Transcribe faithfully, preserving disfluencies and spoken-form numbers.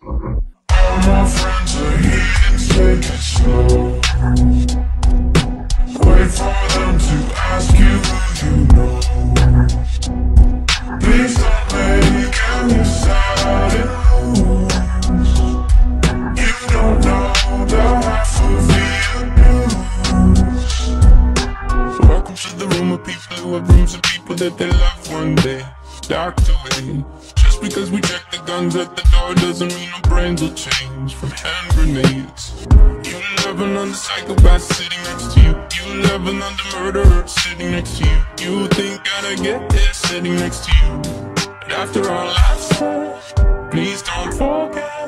All my friends are heathens, take it slow. Wait for them to ask you who you know. Please don't make any sudden moves. You don't know the half of the abuse. Welcome to the room of people who have rooms of people that they love one day docked away. Just because we check the guns at the door doesn't mean our brains will change from hand grenades. You loving on the psychopath sitting next to you. You loving on the murderer sitting next to you. You think I'd get here sitting next to you. But after all I've said, please don't forget.